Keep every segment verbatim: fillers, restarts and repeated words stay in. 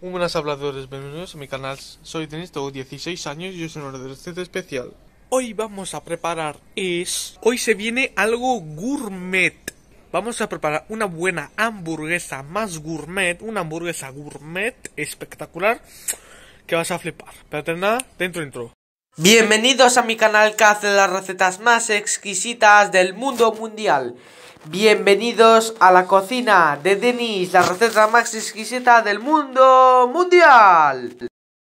Muy buenas habladores, bienvenidos a mi canal. Soy Denis, tengo dieciséis años y yo soy un adolescente especial. Hoy vamos a preparar es... Hoy se viene algo gourmet. Vamos a preparar una buena hamburguesa más gourmet, una hamburguesa gourmet espectacular que vas a flipar. Pero antes de nada, dentro intro. Bienvenidos a mi canal que hace las recetas más exquisitas del mundo mundial. Bienvenidos a la cocina de Denis, la receta más exquisita del mundo mundial.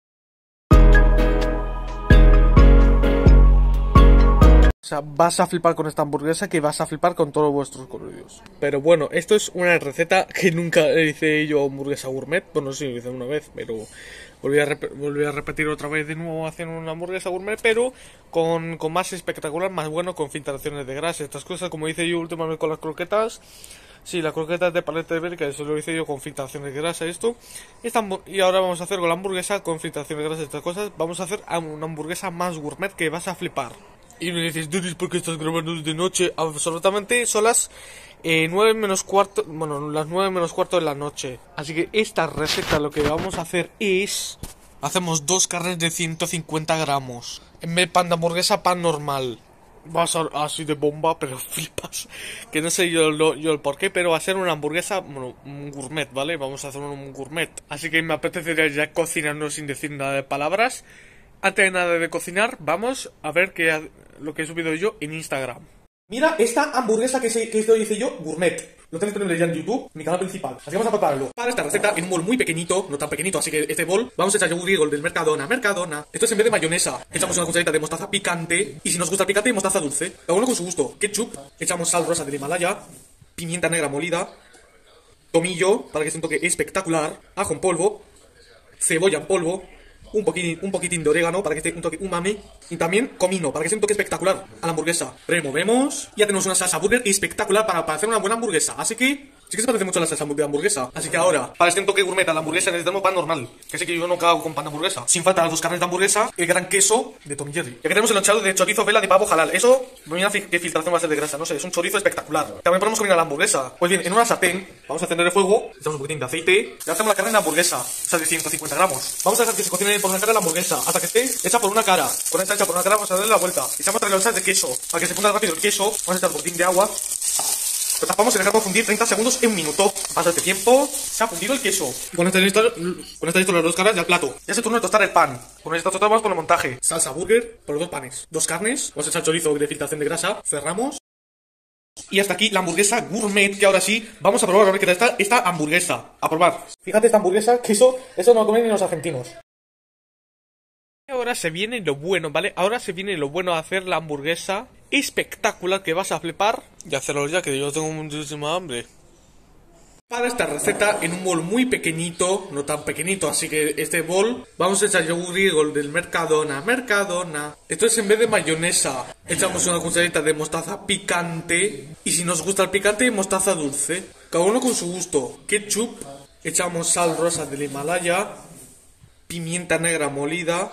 O sea, vas a flipar con esta hamburguesa, que vas a flipar con todos vuestros corridos. Pero bueno, esto es una receta que nunca hice yo hamburguesa gourmet. Bueno, sí, lo hice una vez, pero volví a, volví a repetir otra vez de nuevo haciendo una hamburguesa gourmet, pero con, con más espectacular, más bueno, con filtraciones de grasa. Estas cosas, como hice yo últimamente con las croquetas. Sí, las croquetas de paleta de ibérica, eso lo hice yo con filtraciones de grasa, esto. Esta, y ahora vamos a hacer con la hamburguesa con filtraciones de grasa, estas cosas. Vamos a hacer una hamburguesa más gourmet que vas a flipar. Y me dices, Denis, ¿por qué estás grabando de noche? Absolutamente, son las eh, nueve menos cuarto, bueno, las nueve menos cuarto de la noche. Así que esta receta lo que vamos a hacer es... Hacemos dos carnes de ciento cincuenta gramos. En vez de pan de hamburguesa, pan normal. Va a ser así de bomba, pero flipas. Que no sé yo, lo, yo el porqué, pero va a ser una hamburguesa, bueno, un gourmet, ¿vale? Vamos a hacer un gourmet. Así que me apetecería ya cocinarnos sin decir nada de palabras. Antes de nada de cocinar, vamos a ver qué, lo que he subido yo en Instagram. Mira esta hamburguesa que, se, que esto hice yo, gourmet. Lo tenéis disponible ya en YouTube, mi canal principal. Así que vamos a prepararlo. Para esta receta, en un bol muy pequeñito, no tan pequeñito, así que este bol, vamos a echar yogur griego del Mercadona. Mercadona. Esto es en vez de mayonesa. Echamos una cucharadita de mostaza picante. Y si nos gusta el picante, mostaza dulce. Cada uno con su gusto. Ketchup. Echamos sal rosa del Himalaya. Pimienta negra molida. Tomillo, para que sea un toque espectacular. Ajo en polvo. Cebolla en polvo. Un poquitín, un poquitín de orégano para que esté un toque umami. Y también comino para que sea un toque espectacular a la hamburguesa. Removemos. Y ya tenemos una salsa burger espectacular para, para hacer una buena hamburguesa. Así que sí que se parece mucho a la salsa de hamburguesa. Así que ahora, para este toque gourmet a la hamburguesa necesitamos pan normal. Que sé que yo no cago con pan de hamburguesa. Sin falta las dos carnes de hamburguesa, el gran queso de Tom y Jerry. Ya que tenemos el lonchado de chorizo vela de pavo halal. Eso, mira qué filtración va a ser de grasa. No sé, es un chorizo espectacular. También podemos combinar la hamburguesa. Pues bien, en una sartén, vamos a encender el fuego. Echamos un poquitín de aceite. Y hacemos la carne de hamburguesa. O sea, de ciento cincuenta gramos. Vamos a dejar que se cocine por una cara la hamburguesa. Hasta que esté hecha por una cara. Con esta hecha por una cara vamos a darle la vuelta. Echamos tres lonchas de queso. Para que se funda rápido el queso, vamos a echar un poquitín de agua. Lo tapamos y dejamos fundir treinta segundos en un minuto. Pasa este tiempo, se ha fundido el queso. Y con esta listo, con esta listo las dos caras y al plato. Ya es el turno de tostar el pan. Con esta tostada vamos con el montaje. Salsa burger por los dos panes. Dos carnes. Vamos a echar chorizo de filtración de grasa. Cerramos. Y hasta aquí la hamburguesa gourmet, que ahora sí vamos a probar a ver qué tal está esta hamburguesa. A probar. Fíjate esta hamburguesa, que eso, eso no lo comen ni los argentinos. Ahora se viene lo bueno, ¿vale? Ahora se viene lo bueno de hacer la hamburguesa espectacular que vas a flipar. Y hacerlo ya, que yo tengo muchísima hambre. Para esta receta, en un bol muy pequeñito, no tan pequeñito, así que este bol, vamos a echar yogur griego del Mercadona. Mercadona. Esto es en vez de mayonesa. Echamos una cucharadita de mostaza picante. Y si nos gusta el picante, mostaza dulce. Cada uno con su gusto. Ketchup. Echamos sal rosa del Himalaya. Pimienta negra molida.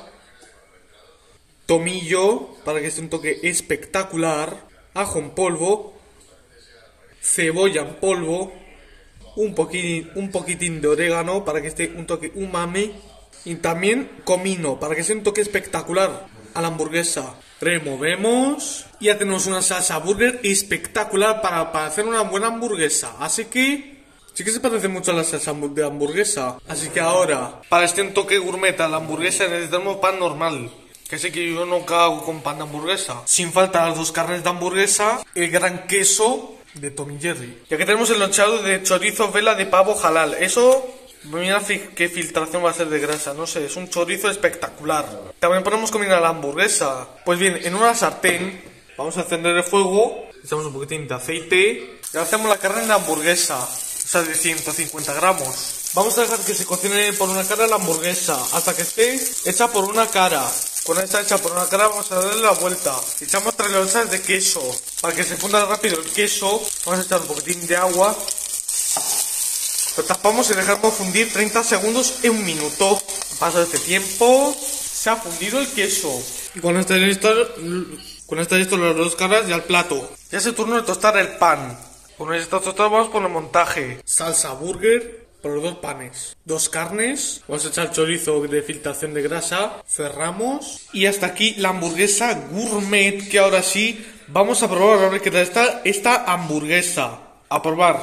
Tomillo, para que esté un toque espectacular. Ajo en polvo. Cebolla en polvo. Un poquitín, un poquitín de orégano para que esté un toque umami. Y también comino para que sea un toque espectacular a la hamburguesa. Removemos. Y ya tenemos una salsa burger espectacular para, para hacer una buena hamburguesa. Así que sí que se parece mucho a la salsa de hamburguesa. Así que ahora, para este un toque gourmet a la hamburguesa necesitamos pan normal. Que sé que yo no cago con pan de hamburguesa. Sin falta las dos carnes de hamburguesa, el gran queso de Tom y Jerry. Y aquí tenemos el lonchado de chorizo vela de pavo halal. Eso, mira qué filtración va a ser de grasa. No sé, es un chorizo espectacular. También podemos combinar la hamburguesa. Pues bien, en una sartén vamos a encender el fuego. Echamos un poquitín de aceite. Y hacemos la carne de hamburguesa. O sea, de ciento cincuenta gramos. Vamos a dejar que se cocine por una cara la hamburguesa. Hasta que esté hecha por una cara. Con esta hecha por una cara vamos a darle la vuelta. Echamos tres lonchas de queso. Para que se funda rápido el queso, vamos a echar un poquitín de agua. Lo tapamos y dejamos fundir treinta segundos en un minuto. Pasa este tiempo, se ha fundido el queso. Y con este listo, con este listo las dos caras y al plato. Ya es el turno de tostar el pan. Con esta tostada vamos por el montaje. Salsa burger. por los dos panes. Dos carnes, vamos a echar chorizo de filtración de grasa, cerramos. Y hasta aquí la hamburguesa gourmet, que ahora sí vamos a probar a ver qué tal está esta hamburguesa. A probar.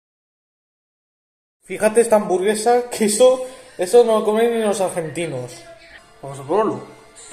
Fíjate esta hamburguesa, que eso, eso no lo comen ni los argentinos. Vamos a probarlo.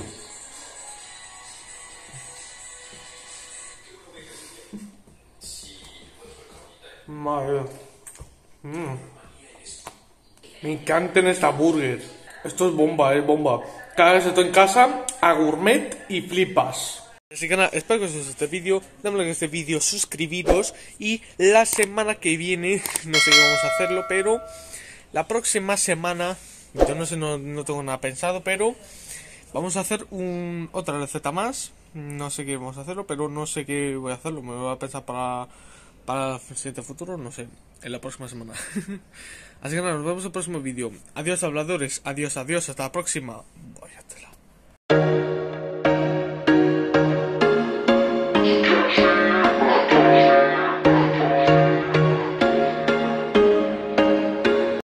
Madre. Mm. Me encantan esta burger. Esto es bomba, es bomba. Cada vez estoy en casa a gourmet y flipas. Así que nada, espero que os guste este vídeo. Dame like a este vídeo, suscribiros. Y la semana que viene, no sé qué vamos a hacerlo, pero la próxima semana, yo no sé, no, no tengo nada pensado, pero vamos a hacer un, otra receta más. No sé qué vamos a hacerlo, pero no sé qué voy a hacerlo. Me voy a pensar para, para el siguiente futuro, no sé, en la próxima semana. Así que nada, nos vemos en el próximo vídeo. Adiós, habladores. Adiós, adiós. Hasta la próxima.